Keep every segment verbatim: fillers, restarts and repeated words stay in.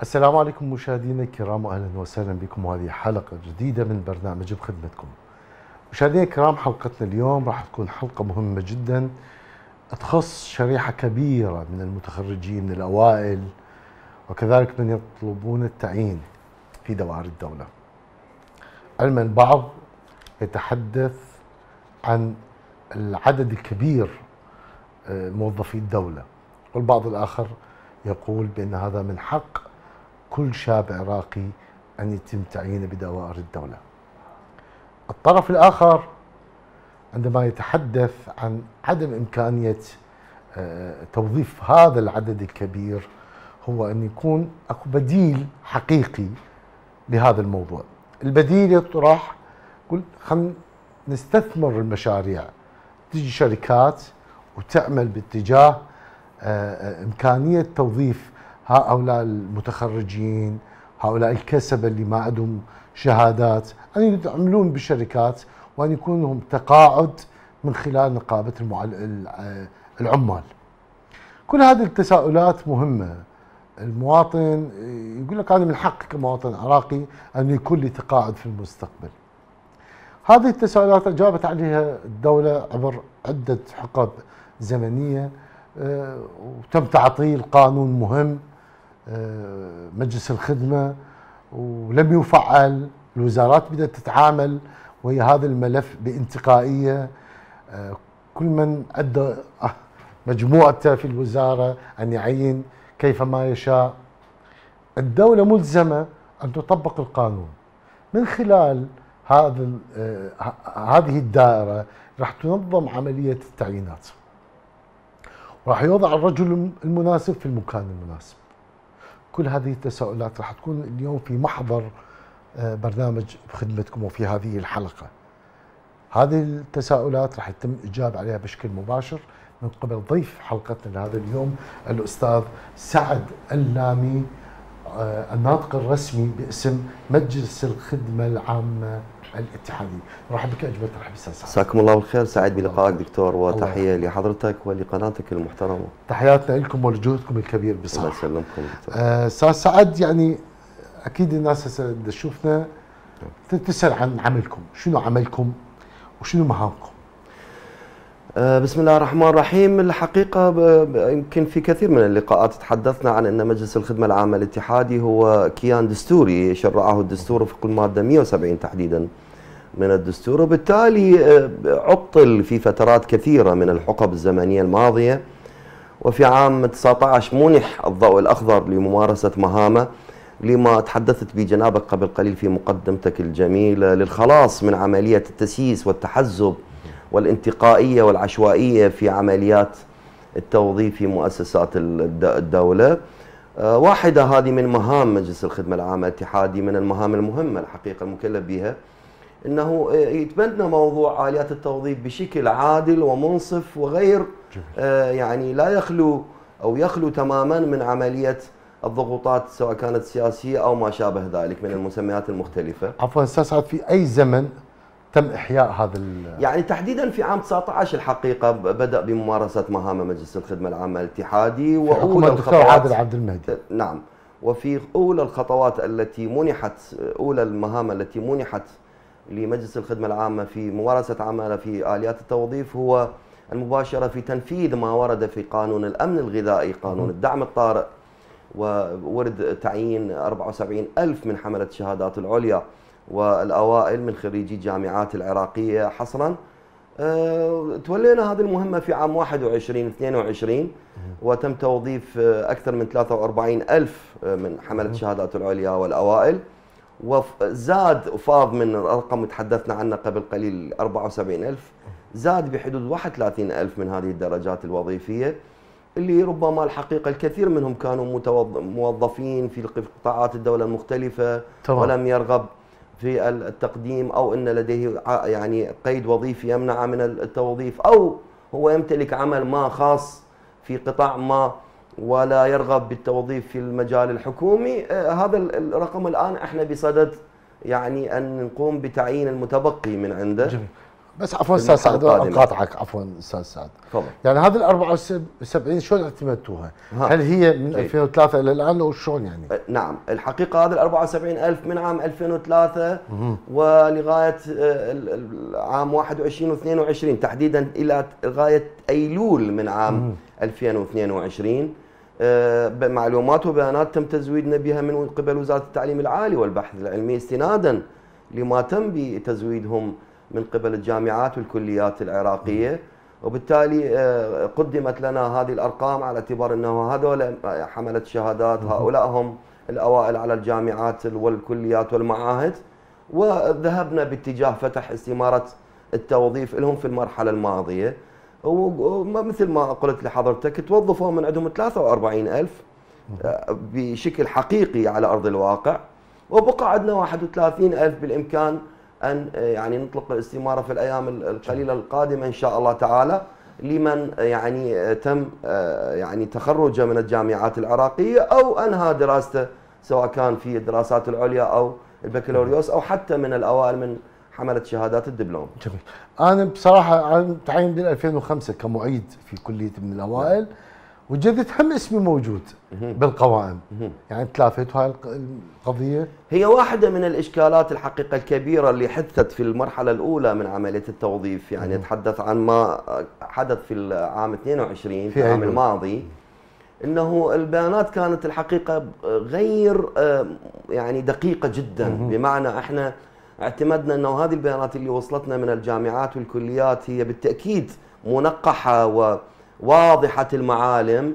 السلام عليكم مشاهدينا الكرام، واهلا وسهلا بكم وهذه حلقه جديده من برنامج بخدمتكم. مشاهدينا الكرام، حلقتنا اليوم راح تكون حلقه مهمه جدا تخص شريحه كبيره من المتخرجين من الاوائل وكذلك من يطلبون التعيين في دوائر الدوله. علما البعض يتحدث عن العدد الكبير موظفي الدوله، والبعض الاخر يقول بان هذا من حق كل شاب عراقي أن يتم تعيينه بدوائر الدولة. الطرف الآخر عندما يتحدث عن عدم إمكانية توظيف هذا العدد الكبير هو أن يكون أكو بديل حقيقي لهذا الموضوع. البديل يطرح، يقول خلينا نستثمر المشاريع، تجي شركات وتعمل باتجاه إمكانية توظيف هؤلاء المتخرجين، هؤلاء الكسبة اللي ما عندهم شهادات، أن يعملون بالشركات وأن يكون لهم تقاعد من خلال نقابة العمال. كل هذه التساؤلات مهمة. المواطن يقول لك أنا من حقي كمواطن عراقي أن يكون لي تقاعد في المستقبل. هذه التساؤلات أجابت عليها الدولة عبر عدة حقب زمنية، وتم تعطيل قانون مهم مجلس الخدمة ولم يفعل. الوزارات بدأت تتعامل ويا هذا الملف بانتقائية، كل من أدى مجموعته في الوزارة أن يعين كيفما يشاء. الدولة ملزمة أن تطبق القانون. من خلال هذا هذه الدائرة راح تنظم عملية التعيينات، راح يوضع الرجل المناسب في المكان المناسب. كل هذه التساؤلات راح تكون اليوم في محضر برنامج بخدمتكم وفي هذه الحلقة. هذه التساؤلات راح يتم الإجابة عليها بشكل مباشر من قبل ضيف حلقتنا لهذا اليوم الأستاذ سعد اللامي، الناطق الرسمي باسم مجلس الخدمة العامة الاتحادي. مرحبا بك أجمل ترحيب أستاذ سعد. مساكم الله بالخير، سعيد بلقائك دكتور، وتحية لحضرتك ولقناتك المحترمة. تحياتنا لكم ولجهدكم الكبير بصراحة. الله يسلمكم دكتور. أستاذ آه سعد، يعني أكيد الناس هسه تشوفنا تسأل عن عملكم، شنو عملكم وشنو مهامكم؟ آه بسم الله الرحمن الرحيم. الحقيقة يمكن في كثير من اللقاءات تحدثنا عن أن مجلس الخدمة العامة الاتحادي هو كيان دستوري شرعه الدستور وفق المادة مئة وسبعين تحديدا من الدستور، وبالتالي عطل في فترات كثيرة من الحقب الزمنية الماضية، وفي عام تسعة عشر منح الضوء الأخضر لممارسة مهامه لما تحدثت به جنابك قبل قليل في مقدمتك الجميلة، للخلاص من عملية التسييس والتحزب والانتقائية والعشوائية في عمليات التوظيف في مؤسسات الدولة. واحدة هذه من مهام مجلس الخدمة العامة الاتحادي، من المهام المهمة الحقيقة المكلف بها، انه يتبنى موضوع آليات التوظيف بشكل عادل ومنصف وغير آه يعني لا يخلو او يخلو تماما من عمليه الضغوطات سواء كانت سياسيه او ما شابه ذلك من المسميات المختلفه. عفوا استاذ سعد، في اي زمن تم احياء هذا؟ يعني تحديدا في عام تسعة عشر الحقيقه بدا بممارسه مهام مجلس الخدمه العامه الاتحادي، واولى الخطوات عادل عبد المهدي. نعم، وفي اولى الخطوات التي منحت، اولى المهام التي منحت لمجلس الخدمة العامة في ممارسة عمله في آليات التوظيف هو المباشرة في تنفيذ ما ورد في قانون الأمن الغذائي، قانون الدعم الطارئ، وورد تعيين أربعة وسبعين ألف من حملة الشهادات العليا والأوائل من خريجي الجامعات العراقية حصرا. أه تولينا هذه المهمة في عام واحد وعشرين اثنين وعشرين، وتم توظيف أكثر من ثلاثة وأربعين ألف من حملة الشهادات العليا والأوائل، وزاد وفاض من الرقم اللي تحدثنا عنه قبل قليل أربعة وسبعين ألف، زاد بحدود واحد وثلاثين ألف من هذه الدرجات الوظيفية، اللي ربما الحقيقة الكثير منهم كانوا موظفين في قطاعات الدولة المختلفة طبعا. ولم يرغب في التقديم، أو أن لديه يعني قيد وظيفي يمنع من التوظيف، أو هو يمتلك عمل ما خاص في قطاع ما ولا يرغب بالتوظيف في المجال الحكومي. هذا الرقم الآن احنا بصدد يعني أن نقوم بتعيين المتبقي من عنده. جميل. بس عفوا استاذ سعد اقاطعك، عفوا استاذ سعد. تفضل. يعني هذه ال أربعة وسبعين شلون اعتمدتوها؟ هل هي من ألفين وثلاثة الى الان او شلون يعني؟ نعم، الحقيقه هذه ال أربعة وسبعين ألف من عام ألفين وثلاثة ولغايه عام واحد وعشرين واثنين وعشرين تحديدا الى غايه ايلول من عام ألفين واثنين وعشرين. معلومات وبيانات تم تزويدنا بها من قبل وزاره التعليم العالي والبحث العلمي استنادا لما تم بتزويدهم من قبل الجامعات والكليات العراقيه، وبالتالي قدمت لنا هذه الارقام على اعتبار انه هذول حمله شهادات، هؤلاء هم الاوائل على الجامعات والكليات والمعاهد، وذهبنا باتجاه فتح استماره التوظيف لهم في المرحله الماضيه. ومثل ما قلت لحضرتك توظفوا من عندهم ثلاثة وأربعين ألف بشكل حقيقي على ارض الواقع، وبقى عندنا واحد وثلاثين ألف بالامكان ان يعني نطلق الاستماره في الايام القليله القادمه ان شاء الله تعالى لمن يعني تم يعني تخرجه من الجامعات العراقيه او انهى دراسته سواء كان في الدراسات العليا او البكالوريوس او حتى من الاوائل من حمله شهادات الدبلوم. جميل. انا بصراحه انا تعين بال ألفين وخمسة كمعيد في كليه من الاوائل، وجدت هم اسمي موجود بالقوائم. يعني تلافت هاي القضيه؟ هي واحدة من الاشكالات الحقيقه الكبيره اللي حدثت في المرحله الاولى من عمليه التوظيف، يعني اتحدث عن ما حدث في العام اثنين وعشرين في العام الماضي، انه البيانات كانت الحقيقه غير يعني دقيقه جدا، بمعنى احنا اعتمدنا انه هذه البيانات اللي وصلتنا من الجامعات والكليات هي بالتاكيد منقحه وواضحه المعالم.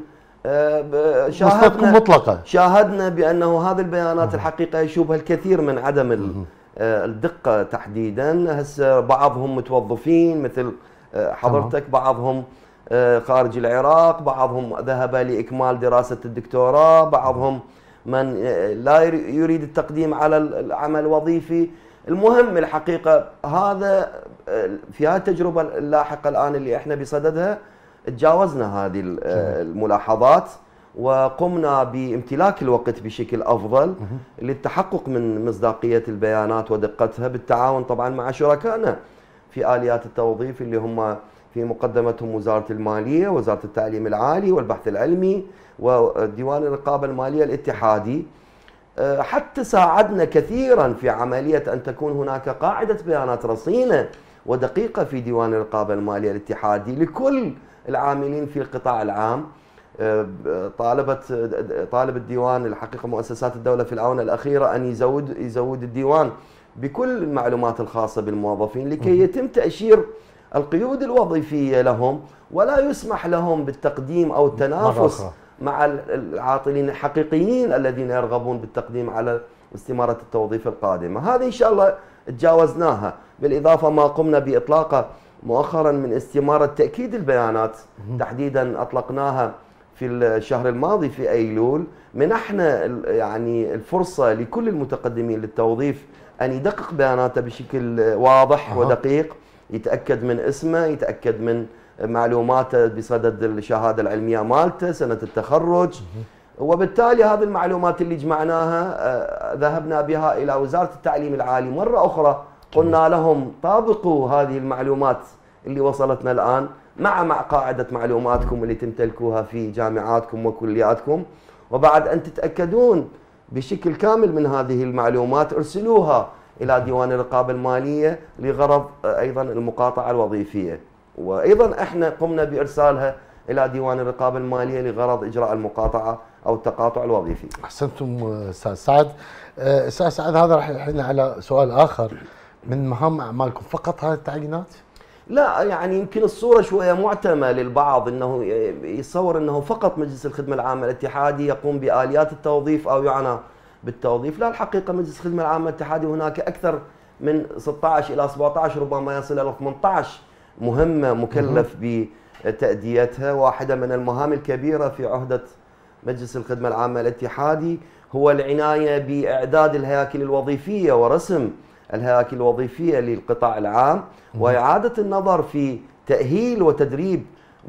شاهدنا مطلقه شاهدنا بانه هذه البيانات الحقيقه يشوبها الكثير من عدم الدقه تحديدا. هسه بعضهم متوظفين مثل حضرتك، بعضهم خارج العراق، بعضهم ذهب لاكمال دراسه الدكتوراه، بعضهم من لا يريد التقديم على العمل الوظيفي. المهم الحقيقه هذا في هذه التجربه اللاحقه الان اللي احنا بصددها تجاوزنا هذه الملاحظات وقمنا بامتلاك الوقت بشكل افضل للتحقق من مصداقيه البيانات ودقتها بالتعاون طبعا مع شركائنا في اليات التوظيف اللي هم في مقدمتهم وزاره الماليه، وزاره التعليم العالي والبحث العلمي، وديوان الرقابه الماليه الاتحادي. حتى ساعدنا كثيرا في عمليه ان تكون هناك قاعده بيانات رصينه ودقيقه في ديوان الرقابه الماليه الاتحادي لكل العاملين في القطاع العام. طالبت طالب الديوان الحقيقه مؤسسات الدوله في الاونه الاخيره ان يزود يزود الديوان بكل المعلومات الخاصه بالموظفين لكي يتم تاشير القيود الوظيفيه لهم، ولا يسمح لهم بالتقديم او التنافس مع العاطلين الحقيقيين الذين يرغبون بالتقديم على استماره التوظيف القادمه. هذه ان شاء الله تجاوزناها، بالاضافه ما قمنا باطلاقه مؤخرا من استماره تاكيد البيانات، تحديدا اطلقناها في الشهر الماضي في ايلول. منحنا يعني الفرصه لكل المتقدمين للتوظيف ان يدقق بياناته بشكل واضح أه. ودقيق، يتاكد من اسمه، يتاكد من معلوماته بصدد الشهاده العلميه مالته، سنه التخرج، وبالتالي هذه المعلومات اللي جمعناها ذهبنا بها الى وزاره التعليم العالي مره اخرى، قلنا لهم طابقوا هذه المعلومات اللي وصلتنا الان مع مع قاعده معلوماتكم اللي تمتلكوها في جامعاتكم وكلياتكم، وبعد ان تتاكدون بشكل كامل من هذه المعلومات ارسلوها الى ديوان الرقابه الماليه لغرض ايضا المقاطعه الوظيفيه، وايضا احنا قمنا بارسالها الى ديوان الرقابه الماليه لغرض اجراء المقاطعه او التقاطع الوظيفي. احسنتم استاذ سعد. استاذ سعد هذا راح يحيلنا على سؤال اخر، من مهام اعمالكم فقط هذه التعيينات؟ لا، يعني يمكن الصوره شويه معتمه للبعض انه يتصور انه فقط مجلس الخدمه العامه الاتحادي يقوم باليات التوظيف او يعنى بالتوظيف. لا، الحقيقه مجلس الخدمه العامه الاتحادي هناك اكثر من ستة عشر الى سبعة عشر ربما يصل الى ثمانية عشر مهمه مكلف بتاديتها. واحده من المهام الكبيره في عهده مجلس الخدمه العامه الاتحادي هو العنايه باعداد الهياكل الوظيفيه ورسم الهياكل الوظيفيه للقطاع العام، واعاده النظر في تاهيل وتدريب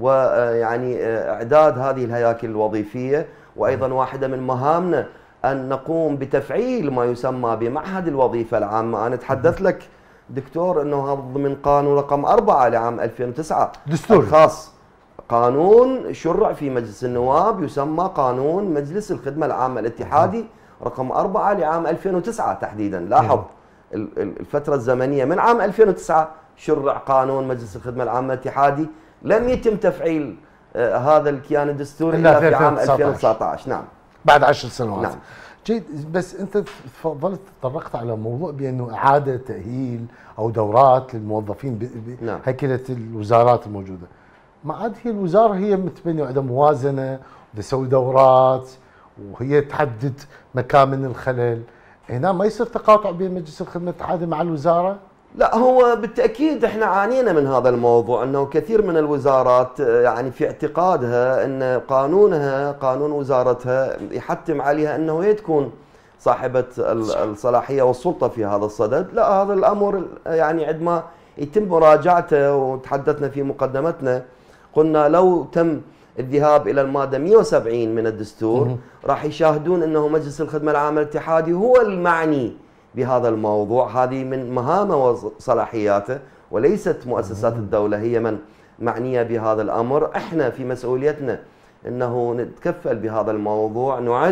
ويعني اعداد هذه الهياكل الوظيفيه. وايضا واحده من مهامنا ان نقوم بتفعيل ما يسمى بمعهد الوظيفه العامه. انا اتحدث لك دكتور انه هذا ضمن قانون رقم أربعة لعام ألفين وتسعة دستوري الخاص، قانون شرع في مجلس النواب يسمى قانون مجلس الخدمة العامة الاتحادي رقم أربعة لعام ألفين وتسعة تحديدا. لاحظ الفترة الزمنية من عام ألفين وتسعة شرع قانون مجلس الخدمة العامة الاتحادي، لم يتم تفعيل آه هذا الكيان الدستوري الا في عام ألفين وتسعة عشر. نعم بعد عشر سنوات. نعم جيد. بس انت تفضلت تطرقت على موضوع بانه اعاده تاهيل او دورات للموظفين نعم. بهيكله الوزارات الموجوده. ما عاد هي الوزاره هي متبنيه عندها موازنه وتسوي دورات وهي تحدد مكامن الخلل، هنا ما يصير تقاطع بين مجلس الخدمه الاتحادي مع الوزاره؟ لا، هو بالتأكيد احنا عانينا من هذا الموضوع، انه كثير من الوزارات يعني في اعتقادها ان قانونها قانون وزارتها يحتم عليها انه هي تكون صاحبة الصلاحية والسلطة في هذا الصدد. لا، هذا الامر يعني عندما يتم مراجعته، وتحدثنا في مقدمتنا قلنا لو تم الذهاب الى المادة مئة وسبعين من الدستور راح يشاهدون انه مجلس الخدمة العامة الاتحادي هو المعني بهذا الموضوع، هذه من مهامه وصلاحياته وليست مؤسسات الدولة هي من معنية بهذا الأمر. احنا في مسؤوليتنا انه نتكفل بهذا الموضوع، نعد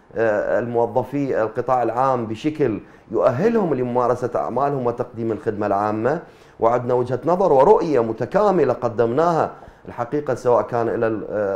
الموظفي القطاع العام بشكل يؤهلهم لممارسة أعمالهم وتقديم الخدمة العامة، وعندنا وجهة نظر ورؤية متكاملة قدمناها الحقيقة سواء كان إلى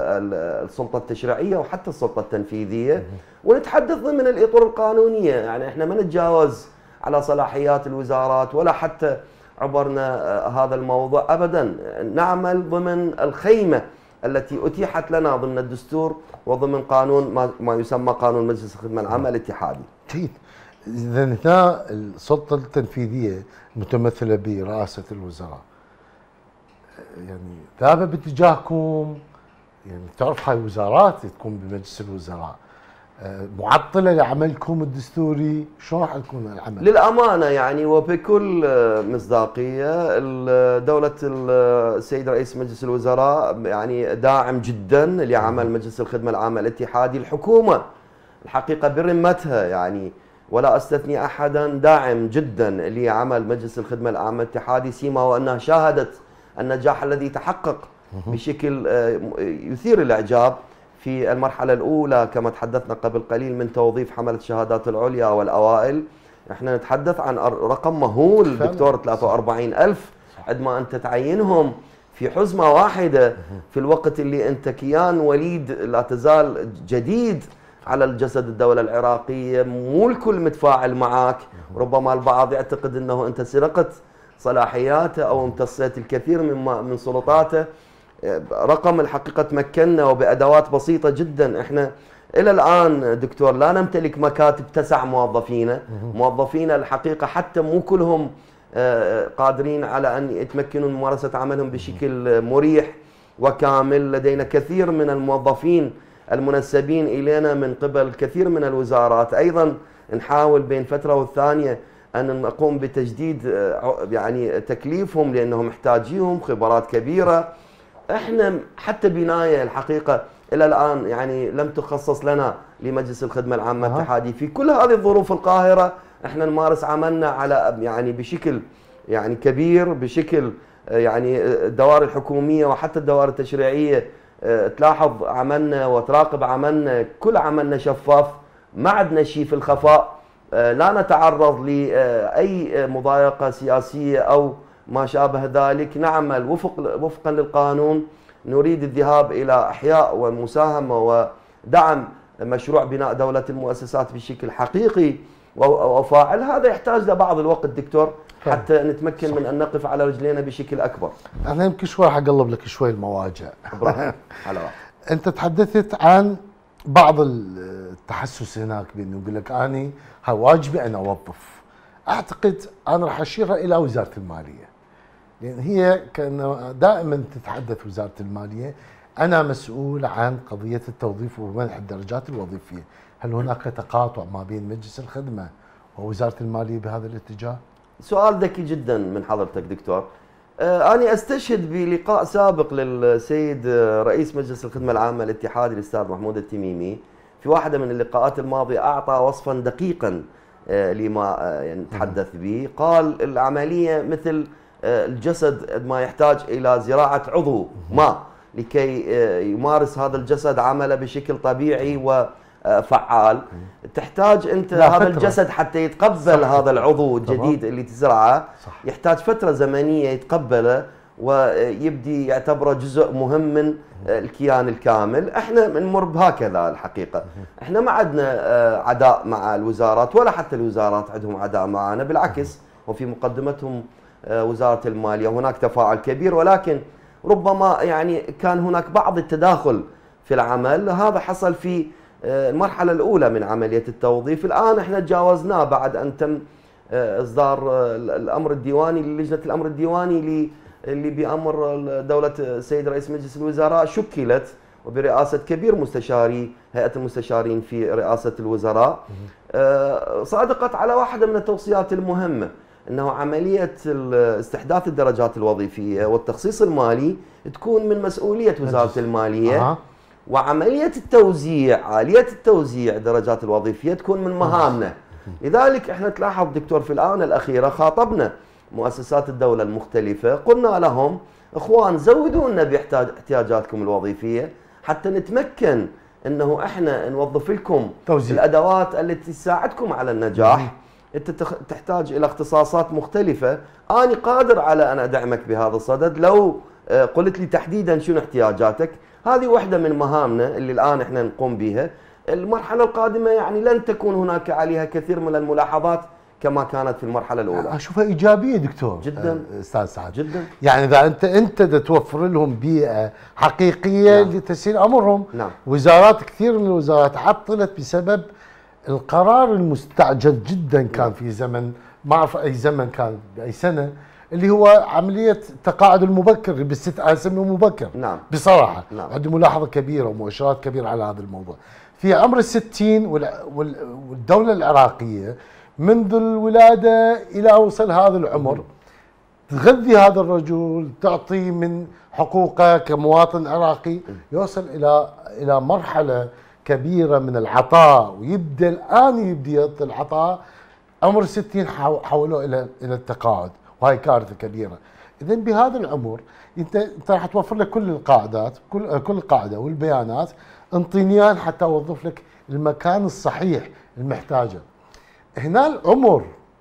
السلطة التشريعية وحتى السلطة التنفيذية، ونتحدث ضمن الإطار القانونية. يعني احنا ما نتجاوز على صلاحيات الوزارات ولا حتى عبرنا هذا الموضوع أبدا، نعمل ضمن الخيمة التي أتيحت لنا ضمن الدستور وضمن قانون ما يسمى قانون مجلس الخدمة العامة الاتحادي. جيد. إذا هنا السلطة التنفيذية المتمثلة برئاسة الوزراء يعني ذهب باتجاهكم، يعني تعرف هاي وزارات تكون بمجلس الوزراء معطلة لعملكم الدستوري، شلون راح يكون العمل؟ للأمانة يعني وبكل مصداقية دولة السيد رئيس مجلس الوزراء يعني داعم جدا لعمل مجلس الخدمة العامة الاتحادي. الحكومة الحقيقة برمتها يعني ولا استثني أحدا داعم جدا لعمل مجلس الخدمة العامة الاتحادي، سيما وأنها شاهدت النجاح الذي تحقق بشكل يثير الإعجاب في المرحلة الأولى كما تحدثنا قبل قليل من توظيف حملة الشهادات العليا والأوائل. احنا نتحدث عن رقم مهول دكتور ثلاثة وأربعين ألف عندما أنت تعينهم في حزمة واحدة في الوقت اللي أنت كيان وليد لا تزال جديد على الجسد الدولة العراقية، مو الكل متفاعل معك، ربما البعض يعتقد أنه أنت سرقت صلاحياته أو امتصيت الكثير من من سلطاته. رقم الحقيقة تمكنا وبأدوات بسيطة جدا. احنا إلى الآن دكتور لا نمتلك مكاتب تسع موظفينا، موظفينا الحقيقة حتى مو كلهم قادرين على أن يتمكنوا من ممارسة عملهم بشكل مريح وكامل. لدينا كثير من الموظفين المنسبين إلينا من قبل كثير من الوزارات، أيضا نحاول بين فترة والثانية أن نقوم بتجديد يعني تكليفهم لأنهم محتاجيهم خبرات كبيرة. احنا حتى بناية الحقيقة إلى الآن يعني لم تخصص لنا لمجلس الخدمة العامة الاتحادي. في كل هذه الظروف القاهرة احنا نمارس عملنا على يعني بشكل يعني كبير، بشكل يعني الدوائر الحكومية وحتى الدوائر التشريعية تلاحظ عملنا وتراقب عملنا، كل عملنا شفاف، ما عندنا شيء في الخفاء، لا نتعرض لأي مضايقة سياسية أو ما شابه ذلك، نعمل وفق وفقا للقانون. نريد الذهاب إلى إحياء والمساهمة ودعم مشروع بناء دولة المؤسسات بشكل حقيقي وفاعل. هذا يحتاج لبعض الوقت دكتور حتى نتمكن من أن نقف على رجلينا بشكل أكبر. أنا يمكن شوي حقلب لك شوي المواجع. على أنت تحدثت عن بعض التحسس هناك بأنه يقول لك أنا هاي واجبي أنا أوظف. أعتقد أنا راح أشير إلى وزارة المالية، لأن هي كان دائما تتحدث وزارة المالية أنا مسؤول عن قضية التوظيف ومنح الدرجات الوظيفية. هل هناك تقاطع ما بين مجلس الخدمة ووزارة المالية بهذا الاتجاه؟ سؤال ذكي جدا من حضرتك دكتور. أنا أستشهد بلقاء سابق للسيد رئيس مجلس الخدمة العامة الاتحادي الأستاذ محمود التميمي. في واحدة من اللقاءات الماضية أعطى وصفا دقيقا لما يعني تحدث به. قال العملية مثل الجسد ما يحتاج إلى زراعة عضو ما لكي يمارس هذا الجسد عمله بشكل طبيعي وفعال. تحتاج أنت هذا الجسد حتى يتقبل صح. هذا العضو الجديد اللي تزرعه صح. يحتاج فترة زمنية يتقبله ويبدي يعتبره جزء مهم من الكيان الكامل. احنا بنمر بهكذا الحقيقة. احنا ما عندنا عداء مع الوزارات ولا حتى الوزارات عندهم عداء معنا، بالعكس وفي مقدمتهم وزارة المالية هناك تفاعل كبير، ولكن ربما يعني كان هناك بعض التداخل في العمل. هذا حصل في المرحلة الأولى من عملية التوظيف. الآن احنا تجاوزناه بعد أن تم إصدار الأمر الديواني للجنة الأمر الديواني اللي بأمر دولة السيد رئيس مجلس الوزراء شكلت وبرئاسة كبير مستشاري هيئة المستشارين في رئاسة الوزراء. صادقت على واحدة من التوصيات المهمة أنه عملية استحداث الدرجات الوظيفية والتخصيص المالي تكون من مسؤولية وزارة المالية، أه. وعملية التوزيع آلية التوزيع الدرجات الوظيفية تكون من مهامنا. لذلك احنا تلاحظ دكتور في الآونة الأخيرة خاطبنا مؤسسات الدولة المختلفة، قلنا لهم اخوان زودوا لنا باحتياجاتكم الوظيفية حتى نتمكن انه احنا نوظف لكم توزيع. الادوات التي تساعدكم على النجاح. مم. انت تحتاج الى اختصاصات مختلفة، انا قادر على ان ادعمك بهذا الصدد لو قلت لي تحديدا شنو احتياجاتك. هذه واحدة من مهامنا اللي الان احنا نقوم بها. المرحلة القادمة يعني لن تكون هناك عليها كثير من الملاحظات كما كانت في المرحله الاولى. اشوفها ايجابيه دكتور جدا استاذ سعد جدا. يعني اذا انت انت توفر لهم بيئه حقيقيه نعم. لتسهيل امرهم. نعم. وزارات كثير من الوزارات عطلت بسبب القرار المستعجل جدا كان نعم. في زمن ما اعرف اي زمن كان باي سنه اللي هو عمليه التقاعد المبكر بالست اسمه مبكر. نعم. بصراحه نعم. عندي ملاحظه كبيره ومؤشرات كبيره على هذا الموضوع. في عمر الستين والدوله العراقيه منذ الولادة إلى وصل هذا العمر تغذي هذا الرجل، تعطي من حقوقه كمواطن عراقي، يوصل إلى إلى مرحلة كبيرة من العطاء ويبدأ الآن يبدأ يعطي العطاء. عمر الستين حولوه إلى إلى التقاعد، وهي كارثة كبيرة. إذا بهذا العمر أنت أنت راح توفر لك كل القاعدات، كل كل قاعدة والبيانات انطينيان حتى أوظف لك المكان الصحيح المحتاجه. هنا العمر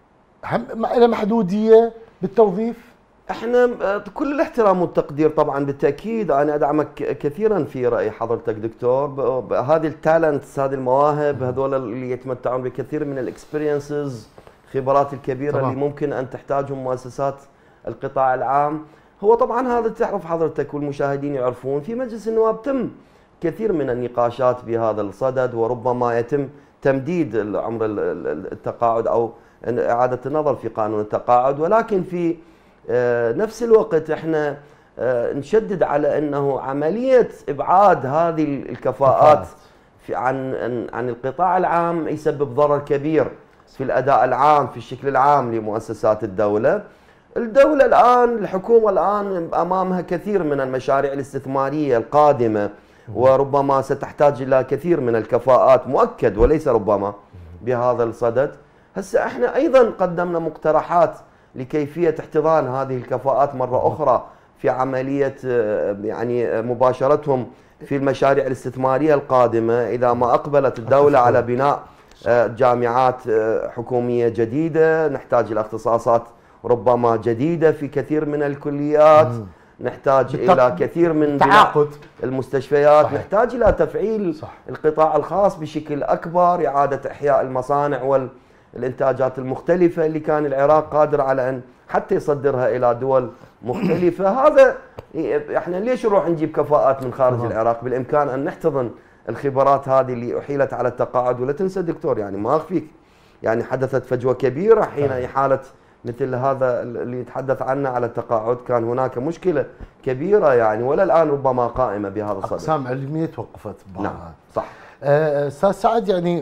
له محدوديه بالتوظيف. احنا كل الاحترام والتقدير طبعا بالتاكيد، انا ادعمك كثيرا في راي حضرتك دكتور. هذه التالنتس، هذه المواهب، هذول اللي يتمتعون بكثير من الاكسبيرينسز، الخبرات الكبيره طبعا. اللي ممكن ان تحتاجهم مؤسسات القطاع العام. هو طبعا هذا تعرف حضرتك والمشاهدين يعرفون في مجلس النواب تم كثير من النقاشات بهذا الصدد، وربما يتم تمديد عمر التقاعد او اعاده النظر في قانون التقاعد. ولكن في نفس الوقت احنا نشدد على انه عمليه ابعاد هذه الكفاءات في عن عن القطاع العام يسبب ضرر كبير في الاداء العام في الشكل العام لمؤسسات الدوله. الدوله الان الحكومه الان امامها كثير من المشاريع الاستثماريه القادمه، وربما ستحتاج الى كثير من الكفاءات مؤكد وليس ربما بهذا الصدد. هسه احنا ايضا قدمنا مقترحات لكيفيه احتضان هذه الكفاءات مره اخرى في عمليه يعني مباشرتهم في المشاريع الاستثماريه القادمه اذا ما اقبلت الدوله على بناء جامعات حكوميه جديده. نحتاج الى اختصاصات ربما جديده في كثير من الكليات، نحتاج الى كثير من تعاقد المستشفيات، صحيح. نحتاج الى تفعيل صح. القطاع الخاص بشكل اكبر، اعاده احياء المصانع والانتاجات المختلفه اللي كان العراق قادر على ان حتى يصدرها الى دول مختلفه. هذا احنا ليش نروح نجيب كفاءات من خارج أه. العراق؟ بالامكان ان نحتضن الخبرات هذه اللي احيلت على التقاعد. ولا تنسى دكتور يعني ما اخفيك يعني حدثت فجوه كبيره حين احاله مثل هذا اللي يتحدث عنه على التقاعد. كان هناك مشكلة كبيرة يعني ولا الآن ربما قائمة بهذا الصدد. أقسام علمية توقفت بعضها. نعم صح. أستاذ سعد يعني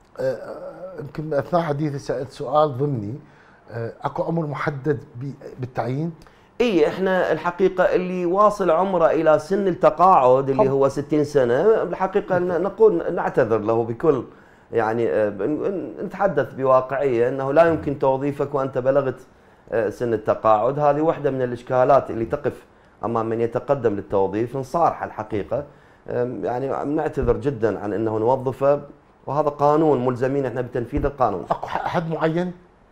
يمكن أه أثناء حديثي سألت سؤال ضمني، أه أكو عمر محدد بالتعيين؟ اي احنا الحقيقة اللي واصل عمره إلى سن التقاعد اللي هو ستين سنة الحقيقة نقول نعتذر له بكل يعني نتحدث بواقعيه انه لا يمكن توظيفك وانت بلغت سن التقاعد. هذه واحده من الاشكالات اللي تقف امام من يتقدم للتوظيف. نصارحه الحقيقه، يعني نعتذر جدا عن انه نوظفه، وهذا قانون ملزمين احنا بتنفيذ القانون. اكو حد معين؟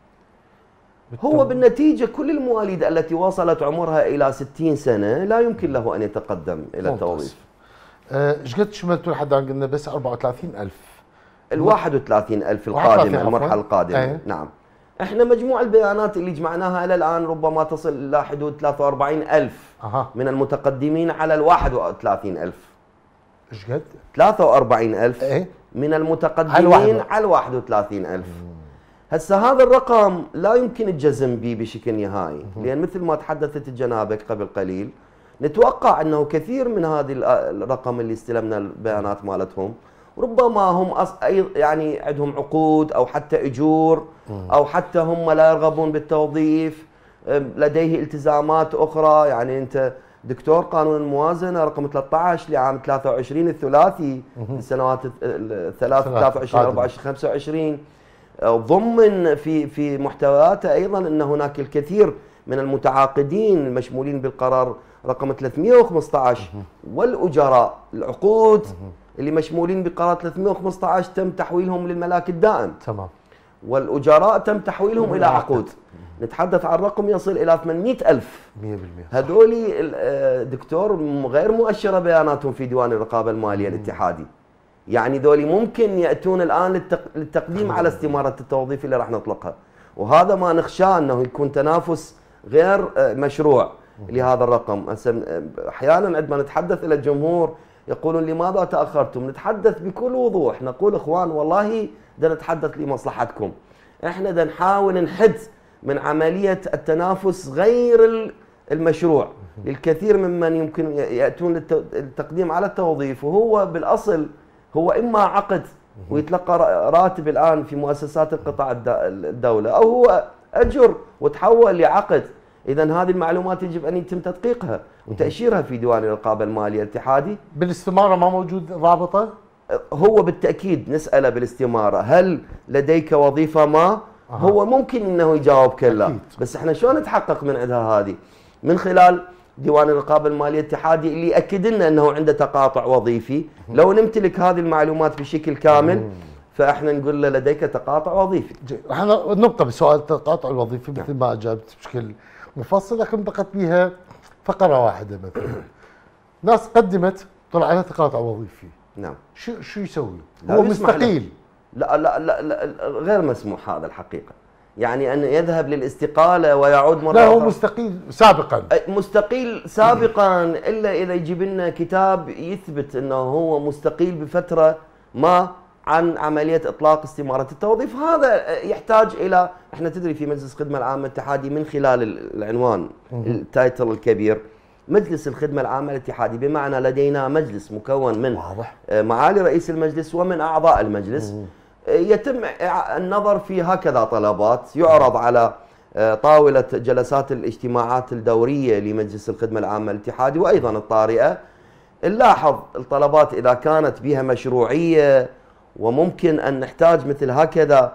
هو بالنتيجه كل المواليد التي وصلت عمرها الى ستين سنه لا يمكن له ان يتقدم الى التوظيف. ايش قد شملتوا لحد الان؟ قلنا بس أربعة وثلاثين ألف. ال واحد وثلاثين ألف القادمه، المرحله القادمه. أيه. نعم. احنا مجموع البيانات اللي جمعناها الى الان ربما تصل الى حدود ثلاثة وأربعين ألف أه. من المتقدمين على ال واحد وثلاثين ألف. ايش قد؟ ثلاثة وأربعين ألف أيه؟ من المتقدمين على ال واحد وثلاثين ألف. هسه هذا الرقم لا يمكن الجزم به بشكل نهائي، لان مثل ما تحدثت جنابك قبل قليل نتوقع انه كثير من هذه الرقم اللي استلمنا البيانات مالتهم ربما هم يعني عندهم عقود او حتى اجور او حتى هم لا يرغبون بالتوظيف، لديه التزامات اخرى. يعني انت دكتور قانون الموازنه رقم ثلاثة عشر لعام ثلاثة وعشرين الثلاثي السنوات الثلاث ثلاثة وعشرين أربعة وعشرين خمسة وعشرين ضمن في في محتوياته ايضا ان هناك الكثير من المتعاقدين المشمولين بالقرار رقم ثلاثمئة وخمسة عشر والاجراء العقود اللي مشمولين بقرار ثلاثمئة وخمسة عشر تم تحويلهم للملاك الدائم. تمام. والاجراء تم تحويلهم الى عقود. نتحدث عن رقم يصل الى ثمانمئة ألف. مئة بالمئة. هذولي دكتور غير مؤشره بياناتهم في ديوان الرقابه الماليه الاتحادي. يعني ذولي ممكن ياتون الان للتقديم على استماره التوظيف اللي راح نطلقها، وهذا ما نخشاه انه يكون تنافس غير مشروع لهذا الرقم. احيانا عندما نتحدث الى الجمهور يقولون لماذا تاخرتم؟ نتحدث بكل وضوح، نقول اخوان والله بدنا نتحدث لمصلحتكم، احنا بدنا نحاول نحد من عمليه التنافس غير المشروع للكثير ممن يمكن ياتون للتقديم على التوظيف، وهو بالاصل هو اما عقد ويتلقى راتب الان في مؤسسات القطاع الدوله، او هو اجر وتحول لعقد. اذا هذه المعلومات يجب ان يتم تدقيقها وتاشيرها في ديوان الرقابه الماليه الاتحادي. بالاستماره ما موجود ضابطه؟ هو بالتاكيد نساله بالاستماره هل لديك وظيفه ما؟ أه. هو ممكن انه يجاوب كلا، أكيد. بس احنا شلون نتحقق من عندها هذه؟ من خلال ديوان الرقابه الماليه الاتحادي اللي ياكد لنا انه عنده تقاطع وظيفي. لو نمتلك هذه المعلومات بشكل كامل فاحنا نقول له لديك تقاطع وظيفي. احنا نبقى بسؤال التقاطع الوظيفي مثل ما اجابت بشكل مفصل، لكن بقت بها فقره واحده مثلا. ناس قدمت طلع عليها تقاطع وظيفي. نعم. شو شو يسوي؟ هو مستقيل. لا لا لا لا غير مسموح هذا الحقيقه. يعني أن يذهب للاستقالة ويعود مرة لا هو مستقيل سابقا. مستقيل سابقا إلا إذا يجيب لنا كتاب يثبت أنه هو مستقيل بفترة ما عن عملية إطلاق استمارة التوظيف. هذا يحتاج إلى، احنا تدري في مجلس الخدمة العامة الاتحادي من خلال العنوان التايتل الكبير مجلس الخدمة العامة الاتحادي، بمعنى لدينا مجلس مكون من واضح. معالي رئيس المجلس ومن أعضاء المجلس. يتم النظر في هكذا طلبات، يعرض على طاولة جلسات الاجتماعات الدورية لمجلس الخدمة العامة الاتحادي وأيضا الطارئة. نلاحظ الطلبات إذا كانت بها مشروعية وممكن أن نحتاج مثل هكذا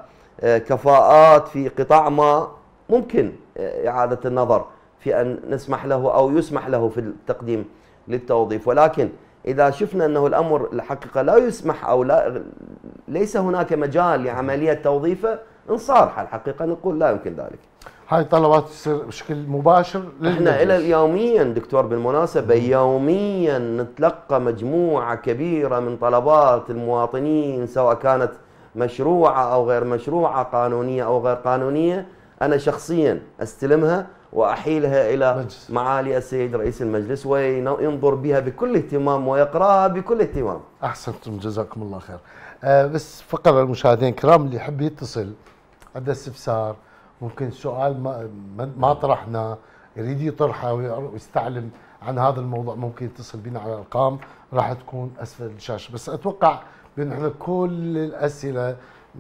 كفاءات في قطاع ما، ممكن إعادة النظر في أن نسمح له أو يسمح له في التقديم للتوظيف. ولكن إذا شفنا أنه الأمر الحقيقة لا يسمح أو لا ليس هناك مجال لعملية توظيفه، نصارح الحقيقة نقول لا يمكن ذلك. هاي الطلبات تصير بشكل مباشر للمجلس. احنا إلى يوميا دكتور بالمناسبة يوميا نتلقى مجموعة كبيرة من طلبات المواطنين، سواء كانت مشروعة أو غير مشروعة، قانونية أو غير قانونية. أنا شخصيا أستلمها وأحيلها إلى مجلس. معالي السيد رئيس المجلس وينظر بها بكل اهتمام ويقرأها بكل اهتمام. أحسنتم جزاكم الله خير. أه بس فقط للمشاهدين الكرام اللي يحب يتصل عنده استفسار، ممكن سؤال ما ما طرحناه يريد يطرحه ويستعلم عن هذا الموضوع، ممكن يتصل بنا على الأرقام راح تكون أسفل الشاشة. بس أتوقع بأن احنا كل الأسئلة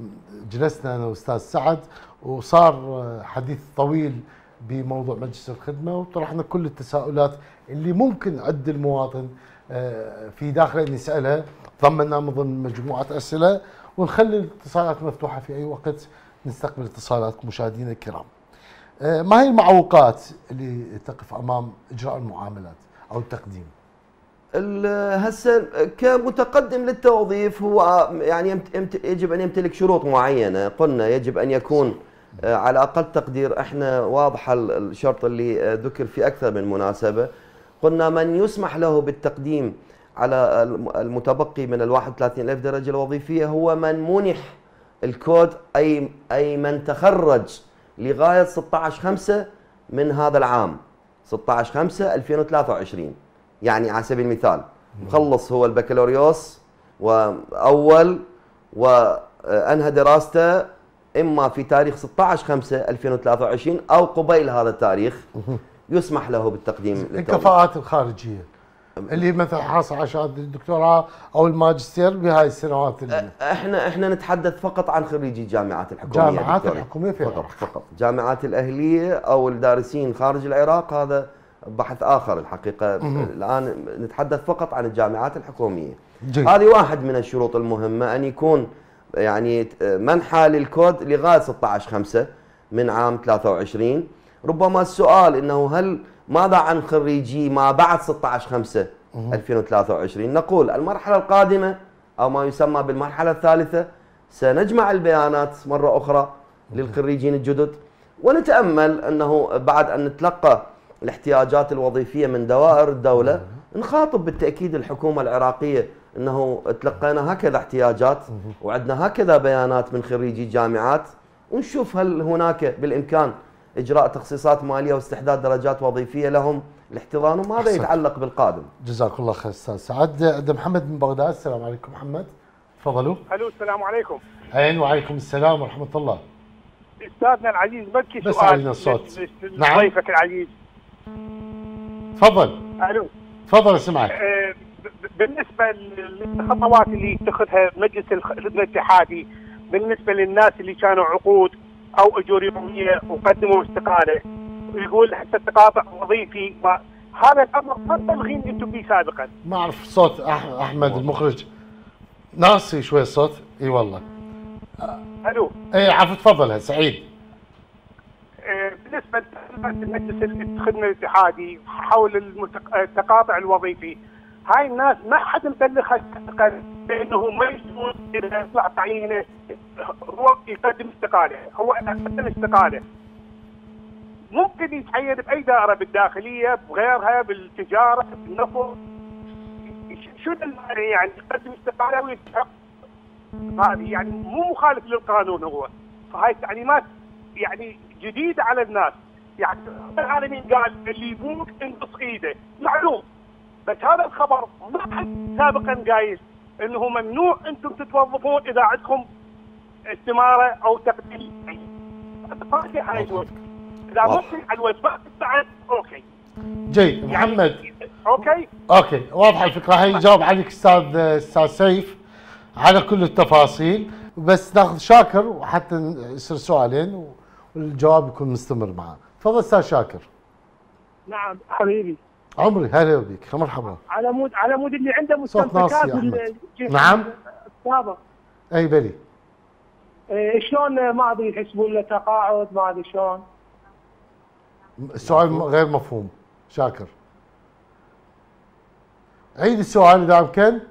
جلسنا أنا وأستاذ سعد وصار حديث طويل بموضوع مجلس الخدمة، وطرحنا كل التساؤلات اللي ممكن عند المواطن في داخله أن يسألها. ضمننا من ضمن مجموعة أسئلة ونخلي الاتصالات مفتوحه في اي وقت نستقبل اتصالاتكم مشاهدينا الكرام. ما هي المعوقات اللي تقف امام اجراء المعاملات او التقديم؟ هسه كمتقدم للتوظيف هو يعني يجب ان يمتلك شروط معينه، قلنا يجب ان يكون على اقل تقدير، احنا واضحه الشرط اللي ذكر في اكثر من مناسبه، قلنا من يسمح له بالتقديم على المتبقي من ال واحد وثلاثين ألف درجه الوظيفيه هو من منح الكود، اي اي من تخرج لغايه ستة عشر خمسة من هذا العام، ستة عشر خمسة ألفين وثلاثة وعشرين. يعني على سبيل المثال مخلص هو البكالوريوس واول وانهى دراسته اما في تاريخ ستة عشر خمسة ألفين وثلاثة وعشرين او قبيل هذا التاريخ، يسمح له بالتقديم. الكفاءات الخارجيه اللي مثلا حاصل على شهاده الدكتوراه او الماجستير بهاي السنوات اللي احنا احنا نتحدث فقط عن خريجي الجامعات الحكوميه. الجامعات الحكوميه في فقط فقط جامعات الاهليه او الدارسين خارج العراق هذا بحث اخر الحقيقه. الان نتحدث فقط عن الجامعات الحكوميه. جي. هذه واحد من الشروط المهمه، ان يكون يعني منحى للكود لغايه ستة عشر خمسة من عام ثلاثة وعشرين. ربما السؤال انه هل ماذا عن خريجي ما بعد ستة عشر خمسة ألفين وثلاثة وعشرين؟ نقول المرحله القادمه او ما يسمى بالمرحله الثالثه سنجمع البيانات مره اخرى للخريجين الجدد، ونتامل انه بعد ان نتلقى الاحتياجات الوظيفيه من دوائر الدوله نخاطب بالتاكيد الحكومه العراقيه انه تلقينا هكذا احتياجات وعندنا هكذا بيانات من خريجي الجامعات، ونشوف هل هناك بالامكان اجراء تخصيصات ماليه واستحداث درجات وظيفيه لهم الاحتضان، وماذا يتعلق بالقادم. جزاك الله خير استاذ سعد. عند محمد من بغداد. السلام عليكم محمد، تفضلوا. الو السلام عليكم. اين وعليكم السلام ورحمه الله. استاذنا العزيز بكي بس سؤال علينا الصوت. نعم ضيفك العزيز. تفضل. الو تفضل اسمعك. أه بالنسبه للخطوات اللي يتخذها مجلس الخدمه الاتحادي بالنسبه للناس اللي كانوا عقود او اجور يوميه وقدموا استقاله، ويقول حتى التقاطع وظيفي، هذا الامر ما تلغين انتم فيه سابقا. ما اعرف صوت احمد المخرج ناصي شوي الصوت. اي والله. الو. اي عفوا تفضل هسه عيد. بالنسبه لمجلس الخدمه الاتحادي حول التقاطع الوظيفي، هاي الناس ما حد مبلغها سابقا بانه ما يجوز اذا يطلع تعيينه هو يقدم استقاله، هو قدم استقاله. ممكن يتعين باي دائره بالداخليه بغيرها بالتجاره بالنفط، شو يعني يقدم استقاله ويستحق هذه، يعني مو مخالف للقانون هو. فهاي التعليمات يعني جديده على الناس، يعني العالمين قال اللي يموت ينقص ايده، معلوم، بس هذا الخبر ما حد سابقا قايل انه ممنوع انتم تتوظفون اذا عندكم استماره او تقديم. هذا هاي الوقت اذا ممكن على الوجبات بعد اوكي. جيد محمد. يعني اوكي اوكي واضحه الفكره. هي يجاوب عليك استاذ استاذ سيف على كل التفاصيل، بس ناخذ شاكر وحتى يصير سؤالين والجواب يكون مستمر معه. تفضل استاذ شاكر. نعم حبيبي عمري هلا بك مرحبا. على مود على مود اللي عنده مستمسكات. نعم السابق. اي بلي. إيه شلون ما ادري يحسبون له تقاعد، ما ادري شلون. السؤال غير مفهوم شاكر. عيد السؤال اذا امكن.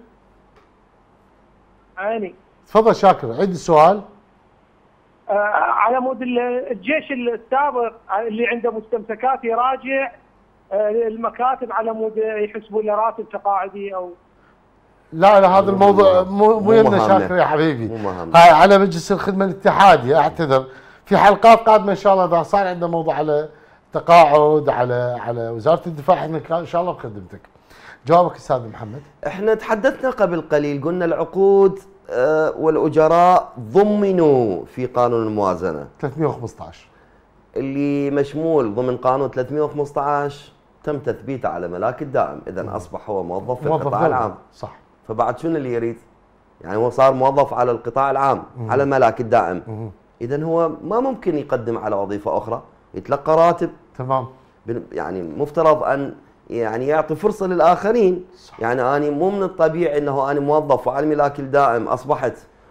عيني. تفضل شاكر عيد السؤال. آه على مود الجيش السابق اللي عنده مستمسكات يراجع آه المكاتب على مود يحسبون له راتب تقاعدي او. لا لا هذا الموضوع مو مو يمنا شاكر يا حبيبي. هاي على مجلس الخدمه الاتحادي. اعتذر في حلقات قادمه ان شاء الله اذا صار عندنا موضوع على تقاعد على على وزاره الدفاع احنا ان شاء الله بخدمتك. جوابك استاذ محمد. احنا تحدثنا قبل قليل قلنا العقود والاجراء ضمنوا في قانون الموازنه ثلاثمئة وخمسة عشر اللي مشمول ضمن قانون ثلاثمئة وخمسة عشر، تم تثبيته على ملاك الدائم، اذا اصبح هو موظف في القطاع العام. صح. فبعد شنو اللي يريد؟ يعني هو صار موظف على القطاع العام مم. على الملاك الدائم، اذا هو ما ممكن يقدم على وظيفه اخرى، يتلقى راتب. تمام. يعني مفترض ان يعني يعطي فرصه للاخرين. صح. يعني انا مو من الطبيعي انه انا موظف وعلى الملاك الدائم اصبحت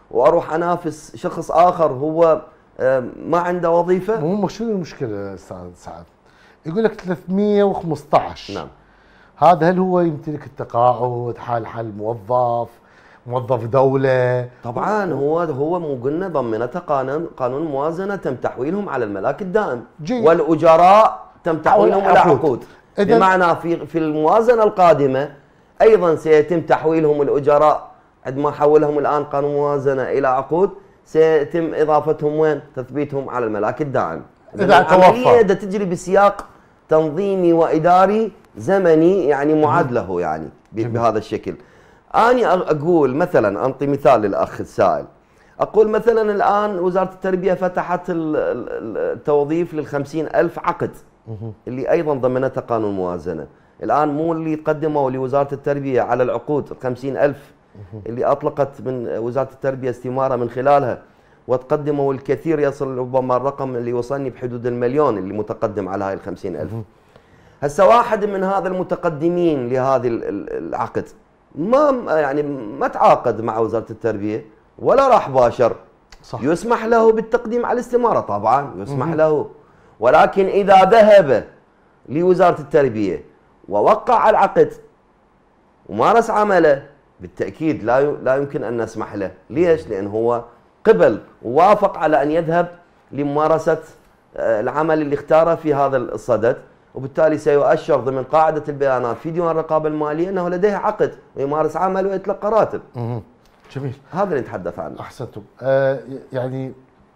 واروح انافس شخص اخر هو ما عنده وظيفه. مو شنو المشكله استاذ سعد؟ يقول لك ثلاثمئة وخمسة عشر. نعم. هذا هل هو يمتلك التقاعد، حال حال موظف موظف دوله؟ طبعا هو هو مو قلنا ضمنته قانون قانون الموازنه تم تحويلهم على الملاك الدائم. جيد. والاجراء تم تحويلهم الى عقود. بمعنى في في الموازنه القادمه ايضا سيتم تحويلهم الاجراء، عندما حولهم الان قانون الموازنه الى عقود سيتم اضافتهم وين؟ تثبيتهم على الملاك الدائم. اذا العمليه بدها تجري بسياق تنظيمي واداري زمني يعني معاد له يعني بهذا الشكل. أنا أقول مثلا أنطي مثال للأخ السائل، أقول مثلا الآن وزارة التربية فتحت التوظيف للخمسين ألف عقد اللي أيضا ضمنته قانون الموازنة. الآن مو اللي قدموا لوزارة التربية على العقود الخمسين ألف اللي أطلقت من وزارة التربية استمارة من خلالها، وتقدموا الكثير يصل ربما الرقم اللي وصلني بحدود المليون اللي متقدم على هاي الخمسين ألف. هسه واحد من هذا المتقدمين لهذه العقد ما يعني ما تعاقد مع وزارة التربية ولا راح باشر. صح. يسمح له بالتقديم على الاستمارة، طبعا يسمح له، ولكن إذا ذهب لوزارة التربية ووقع العقد ومارس عمله بالتأكيد لا لا يمكن أن نسمح له. ليش؟ لأن هو قبل ووافق على أن يذهب لممارسة العمل اللي اختاره في هذا الصدد، وبالتالي سيؤشر ضمن قاعدة البيانات في ديوان الرقابة المالية أنه لديه عقد ويمارس عمل ويتلقى راتب. جميل. هذا اللي نتحدث عنه. أحسنتم. آه يعني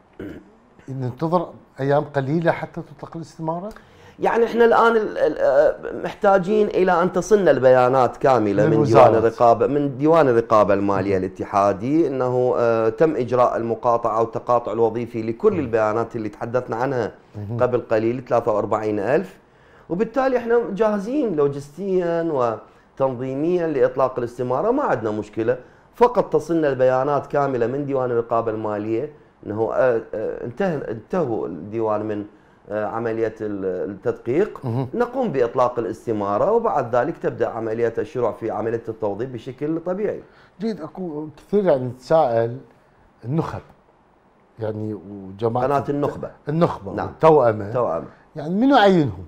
ننتظر أيام قليلة حتى تطلق الاستمارة؟ يعني احنا الآن محتاجين إلى أن تصلنا البيانات كاملة من, من ديوان الرقابة من ديوان الرقابة المالية الاتحادي أنه آه تم إجراء المقاطعة أو التقاطع الوظيفي لكل البيانات اللي تحدثنا عنها قبل قليل ثلاثة وأربعين ألف، وبالتالي احنا جاهزين لوجستيا وتنظيميا لاطلاق الاستماره، ما عندنا مشكله، فقط تصلنا البيانات كامله من ديوان الرقابه الماليه انه انتهى انتهوا الديوان من عمليه التدقيق، نقوم باطلاق الاستماره وبعد ذلك تبدا عمليه الشروع في عمليه التوظيف بشكل طبيعي. جيد. اكو كثير يعني نتساءل النخب يعني وجماعه قناه النخبه النخبه نعم. والتوأمه التوأمه يعني منو عينهم؟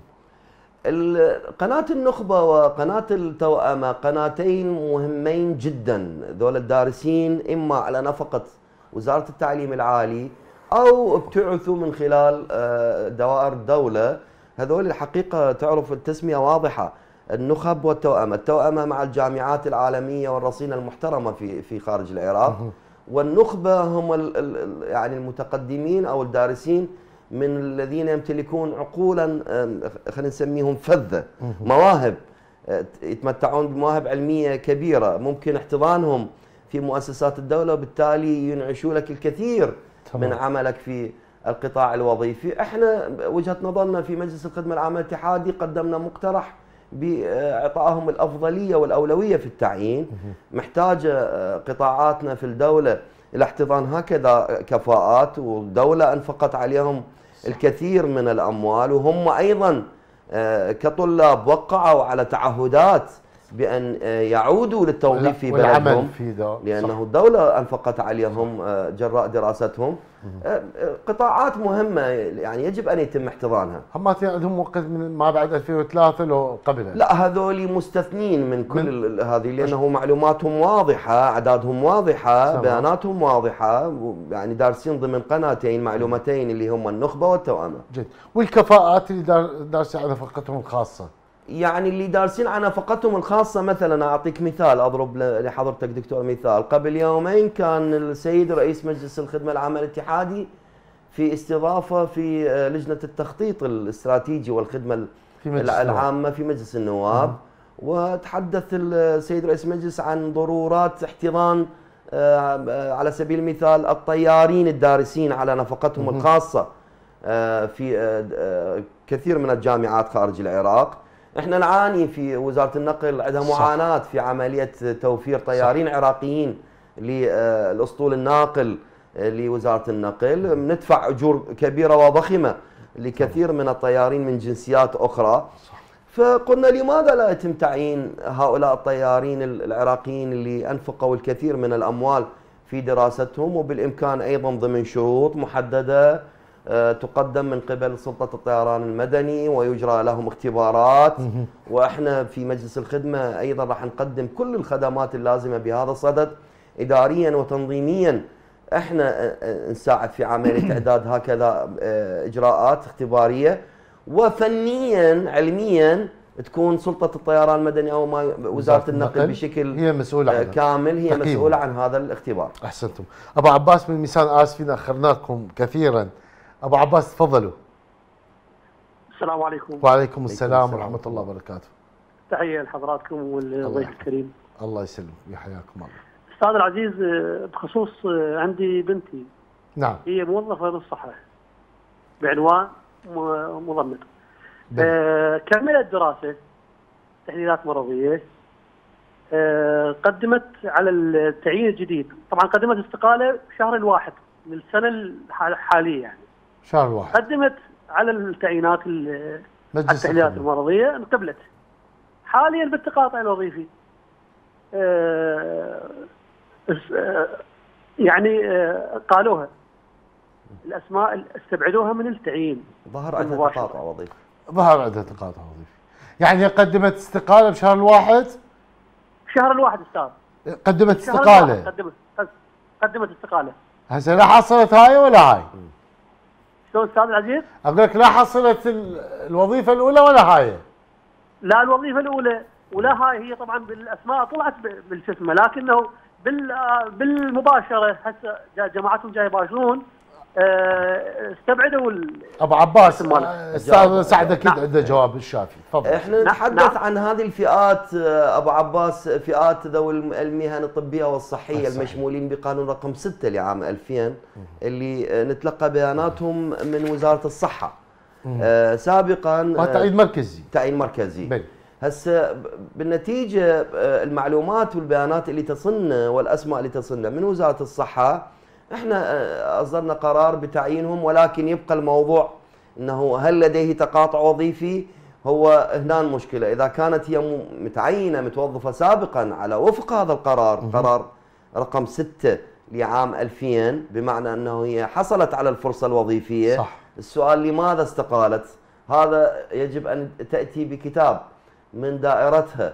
قناة النخبة وقناة التوأمة قناتين مهمين جدا، ذول الدارسين إما على نفقة وزارة التعليم العالي أو ابتعثوا من خلال دوائر الدولة. هذول الحقيقة تعرف التسمية واضحة، النخب والتوأمة، التوأمة مع الجامعات العالمية والرصينة المحترمة في في خارج العراق، والنخبة هم يعني المتقدمين أو الدارسين من الذين يمتلكون عقولا خلينا نسميهم فذة، مواهب، يتمتعون بمواهب علمية كبيرة، ممكن احتضانهم في مؤسسات الدولة وبالتالي ينعشوا لك الكثير من عملك في القطاع الوظيفي. احنا وجهة نظرنا في مجلس الخدمة العامة الاتحادي قدمنا مقترح بإعطائهم الأفضلية والأولوية في التعيين. محتاجة قطاعاتنا في الدولة إلى احتضان هكذا كفاءات، والدولة أنفقت عليهم الكثير من الأموال، وهم أيضا كطلاب وقعوا على تعهدات بأن يعودوا للتوظيف في بلدهم، لأنه الدولة أنفقت عليهم جراء دراستهم. قطاعات مهمة يعني يجب أن يتم احتضانها. هم عندهم وقت من ما بعد ألفين وثلاثة لو قبلها؟ لا، هذول مستثنين من كل من هذه، لأنه معلوماتهم واضحة، أعدادهم واضحة، سمع. بياناتهم واضحة، يعني دارسين ضمن قناتين معلومتين اللي هم النخبة والتوأمة. جيد. والكفاءات اللي دار دارسين على نفقتهم الخاصة؟ يعني اللي دارسين على نفقتهم الخاصة، مثلا أعطيك مثال، أضرب لحضرتك دكتور مثال. قبل يومين كان السيد رئيس مجلس الخدمة العامة الاتحادي في استضافة في لجنة التخطيط الاستراتيجي والخدمة في العامة في مجلس النواب، م. وتحدث السيد رئيس المجلس عن ضرورات احتضان على سبيل المثال الطيارين الدارسين على نفقتهم م. الخاصة في كثير من الجامعات خارج العراق. احنا نعاني في وزارة النقل، عندها معاناة في عملية توفير طيارين صح. عراقيين للأسطول الناقل لوزارة النقل، ندفع أجور كبيرة وضخمة لكثير من الطيارين من جنسيات أخرى. فقلنا لماذا لا يتم تعيين هؤلاء الطيارين العراقيين اللي أنفقوا الكثير من الأموال في في دراستهم، وبالامكان ايضا ضمن شروط محدده تقدم من قبل سلطه الطيران المدني ويجرى لهم اختبارات. واحنا في مجلس الخدمه ايضا راح نقدم كل الخدمات اللازمه بهذا الصدد اداريا وتنظيميا. احنا نساعد في عمليه اعداد هكذا اجراءات اختباريه، وفنيا علميا تكون سلطه الطيران المدني او ما وزاره النقل بشكل هي مسؤوله كامل هي تقييم. مسؤوله عن هذا الاختبار. احسنتم. ابو عباس من ميسان، اسفين اخرناكم كثيرا. ابو عباس تفضلوا. السلام عليكم. وعليكم السلام ورحمه الله وبركاته. تحيه لحضراتكم والضيف الكريم. الله يسلمك ويحياكم الله. استاذ العزيز، بخصوص عندي بنتي. نعم. هي موظفه بالصحه بعنوان مضمر. آه كملت دراسه تحليلات مرضيه. آه قدمت على التعيين الجديد، طبعا قدمت استقاله بشهر الواحد من السنه الحاليه يعني. شهر الواحد. قدمت على التعيينات التحليلات المرضيه، انقبلت. حاليا بالتقاطع الوظيفي آه آه يعني آه قالوها الاسماء استبعدوها من التعيين. ظهر عندها تقاطع وظيفي. ظهر عندها تقاطع وظيفي. يعني قدمت استقاله بشهر الواحد؟ بشهر الواحد استاذ. قدمت استقاله. قدمت قدمت استقاله. هسه لا حصلت هاي ولا هاي؟ شلون استاذ العزيز؟ اقول لك لا حصلت الوظيفه الاولى ولا هاي؟ لا الوظيفه الاولى ولا هاي. هي طبعا بالاسماء طلعت بالجسم، لكنه بالمباشره هسه جماعتهم جاي يباشرون استبعدوا. ابو عباس استاذ سعد اكيد نعم. عنده جواب الشافي. تفضل. احنا نتحدث نعم. عن هذه الفئات ابو عباس، فئات ذوي المهن الطبيه والصحيه الصحيح. المشمولين بقانون رقم ستة لعام ألفين اللي نتلقى بياناتهم من وزاره الصحه. آه سابقا تعيين مركزي. تعيين مركزي. هسه بالنتيجه المعلومات والبيانات اللي تصلنا والاسماء اللي تصلنا من وزاره الصحه، احنا اصدرنا قرار بتعيينهم، ولكن يبقى الموضوع انه هل لديه تقاطع وظيفي؟ هو هنا المشكله. اذا كانت هي متعينه متوظفه سابقا على وفق هذا القرار، قرار رقم ستة لعام ألفين، بمعنى انه هي حصلت على الفرصه الوظيفيه. صح. السؤال لماذا استقالت؟ هذا يجب ان تاتي بكتاب من دائرتها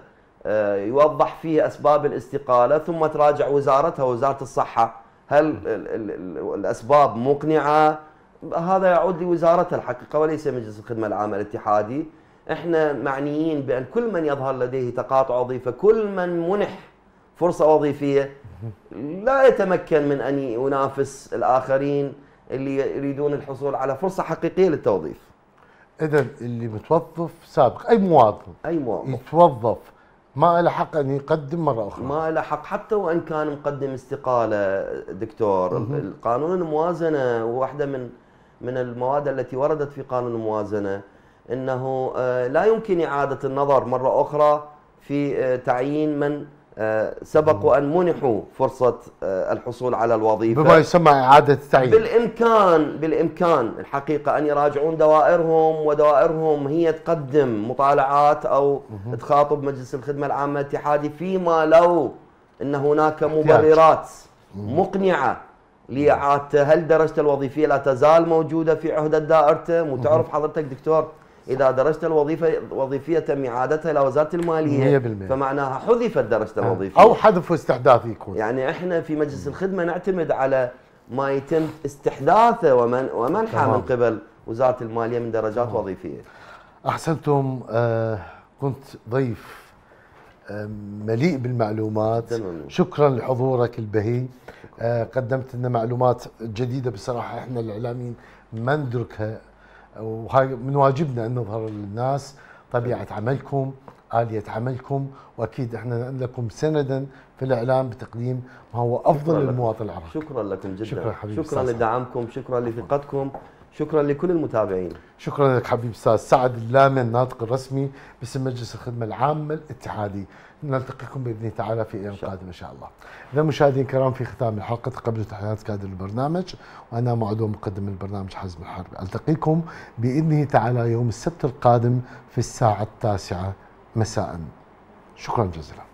يوضح فيه اسباب الاستقاله، ثم تراجع وزارتها وزاره الصحه هل الاسباب مقنعه. هذا يعود لوزارتها الحقيقه وليس مجلس الخدمه العامه الاتحادي. احنا معنيين بان كل من يظهر لديه تقاطع وظيفه، كل من منح فرصه وظيفيه لا يتمكن من ان ينافس الاخرين اللي يريدون الحصول على فرصه حقيقيه للتوظيف. اذا اللي متوظف سابق، اي موظف اي موظف يتوظف ما له حق ان يقدم مره اخرى. ما له حق حتى وان كان مقدم استقاله دكتور. القانون الموازنه واحده من من المواد التي وردت في قانون الموازنه انه لا يمكن اعاده النظر مره اخرى في تعيين من سبقوا ان منحوا فرصه الحصول على الوظيفه بما يسمى اعاده التعيين. بالامكان بالامكان الحقيقه ان يراجعون دوائرهم، ودوائرهم هي تقدم مطالعات او تخاطب مجلس الخدمه العامه الاتحادي فيما لو ان هناك مبررات مقنعه لاعادته. هل درجته الوظيفيه لا تزال موجوده في عهده دائرته؟ وتعرف حضرتك دكتور إذا درجة الوظيفة وظيفية تم إعادتها إلى وزارة المالية مئة بالمئة فمعناها حذفت درجة الوظيفية أو حذف واستحداث يكون. يعني إحنا في مجلس الخدمة نعتمد على ما يتم استحداثه ومن ومنحه من قبل وزارة المالية من درجات تمام. وظيفية. أحسنتم. آه كنت ضيف آه مليء بالمعلومات. تمام. شكرا لحضورك البهي. آه قدمت لنا معلومات جديدة بصراحة إحنا الإعلاميين ما ندركها، وهاي من واجبنا ان نظهر للناس طبيعه عملكم، آلية عملكم، واكيد احنا لكم سندا في الاعلام بتقديم ما هو افضل للمواطن العربي. شكرا لكم جدا. شكرا حبيبي. شكرا لدعمكم، شكرا لثقتكم، شكرا لكل المتابعين. شكرا لك حبيبي استاذ سعد اللامي الناطق الرسمي باسم مجلس الخدمه العامه الاتحادي. نلتقيكم باذن الله تعالى في ايام قادمه ان شاء الله. اذا مشاهدينا الكرام في ختام الحلقه تقبلوا تحيات كادر البرنامج، وانا معدو مقدم البرنامج حازم الحربي. التقيكم باذن الله تعالى يوم السبت القادم في الساعه التاسعه مساء. شكرا جزيلا.